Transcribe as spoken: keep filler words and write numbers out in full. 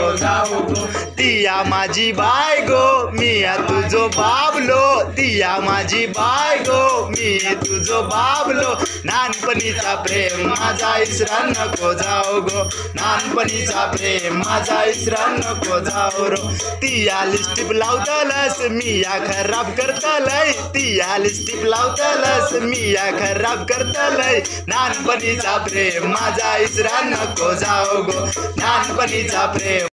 नको जाऊ गो. तिया माझी बायगो मिया तुझो बाबलो. तिया माझी बायगो मी तुझो बाबलो. लहानपणीचा प्रेम माझा इसरा नको जाऊ गो. लहानपणीचा प्रेम माझा इसरा नको जाऊ रो. तिया लिस्टिप लावतालस मिया खराब करतालय. तिया लिस्टिप लावतालस मिया खराब करतालय. लहानपणीचा प्रेम माझा इसरा नको जाऊ गो. लहानपणीचा प्रेम